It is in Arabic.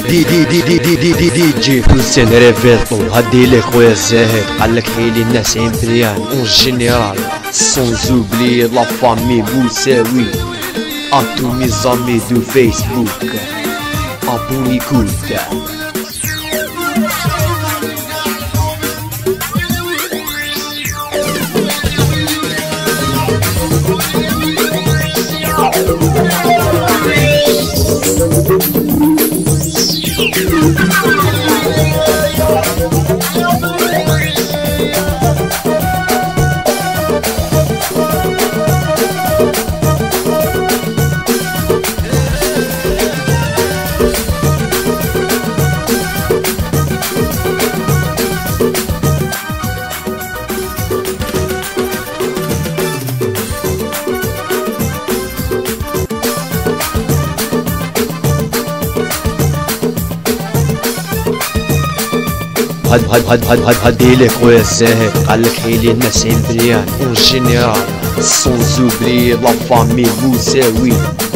دي جي حسين ريفيرتو هدي لي خويا الزاهد قالك حيلي الناس امبريان اون جينيرال سون زوبلي لا فامي بوساوي ا تو مي زامي دو فيسبوك ابوني كولتا هدي لي خويا الزاهد قالك حيلي الناس امبريان اون جينيرال سون زوبلي لا فامي بوساوي